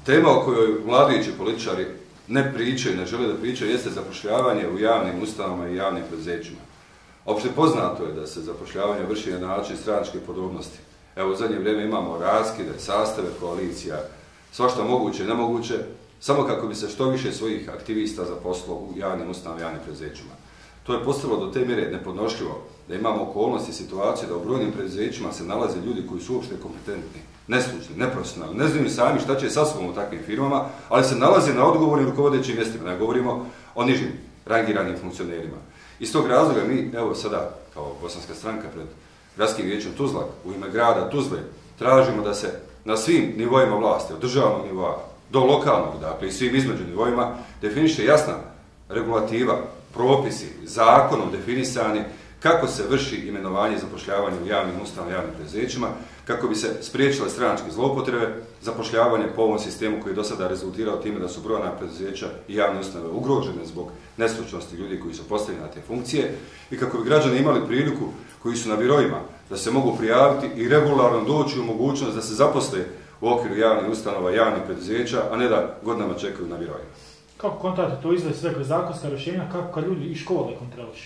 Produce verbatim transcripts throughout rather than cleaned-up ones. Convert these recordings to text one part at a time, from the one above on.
Tema o kojoj vladajući političari ne pričaju, ne žele da pričaju, jeste zapošljavanje u javnim ustanovama i javnim preduzećima. Opšte poznato je da se zapošljavanje vrši na način stranačke podobnosti. Evo, u zadnje vrijeme imamo raskide, sastave koalicija, svašta moguće i nemoguće, samo kako bi se što više svojih aktivista zaposlilo u javnim ustanovama i javnim preduzećima. To je postalo do te mjere nepodnošljivo da imamo okolnosti i situacije da u brojnim preduzećima se nalaze ljudi koji su uopšte kompetentni, nestručni, neprofesionalni, ne znaju sami šta će sa sobom u takvim firmama, ali se nalaze na odgovornim rukovodećim mjestima, ne govorimo o nižim rangiranim funkcionerima. Iz tog razloga mi, evo sada, kao Bosanska stranka pred Gradskim vijećem Tuzla, u ime grada Tuzle, tražimo da se na svim nivoima vlasti, od državnog nivoa do lokalnog, dakle i svim između nivoima, definiše jasna regulativa, propisi, zakonom definisani kako se vrši imenovanje i zapošljavanje u javnim ustanovama i javnim preduzećima, kako bi se spriječile stranačke zloupotrebe, zapošljavanje po ovom sistemu koji je do sada rezultirao time da su brojna preduzeća i javne ustanove ugrožene zbog nestručnosti ljudi koji su postavljeni na te funkcije i kako bi građani imali priliku koji su na biroima da se mogu prijaviti i regularno doći u mogućnost da se zaposle u okviru javnih ustanova i javnih preduzeća, a ne da godinama čekaju na birojima. Kako kontate to izgleda sve kroz zakonska rješenja, kako kad ljudi iz škole kontrolišu?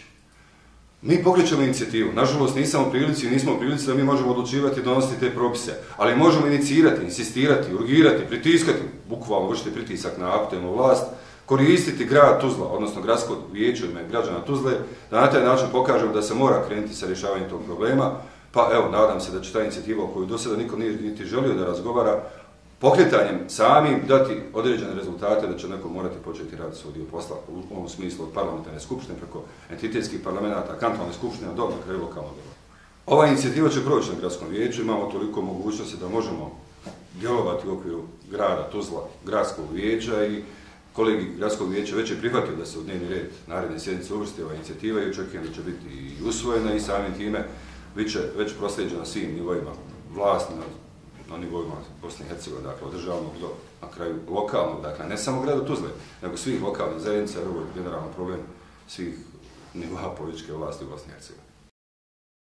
Mi pokrećemo inicijativu. Nažalost, nisam u prilici i nismo u prilici da mi možemo odlučivati i donositi te propise, ali možemo inicirati, insistirati, urgirati, pritiskati, bukvalno vršiti pritisak na aktualnu vlast, koristiti grad Tuzla, odnosno gradsko vijeće u ime građana Tuzle, da na taj način pokažemo da se mora krenuti sa rješavanjem tog problema. Pa evo, nadam se da će ta inicijativa o kojoj do sada niko nije niti želio da razgovara, pokretanjem samim dati određene rezultate da će neko morati početi raditi svoj dio posla u ovom smislu od parlamentarne skupštine preko entitetskih parlamenta, kantonalne skupštine do na kraju lokalnog nivoa. Ova inicijativa će proći na gradskom vijeću, imamo toliko mogućnosti da možemo djelovati u okviru grada Tuzla, gradskog vijeća i kolegi gradskog vijeća već je prihvatio da se u dnevni red naredne sjednice uvrsti ova inicijativa i očekujem da će biti i usvojena i samim time bit će već proslijeđena svim nivoima vlasti na nivoima Bosne i Hercegovine, dakle od državnog do na kraju lokalnog, dakle ne samo grada Tuzle, nego svih lokalnih zajednica, jer ovo je generalno problem svih nivoa političke vlasti u Bosni i Hercegovini.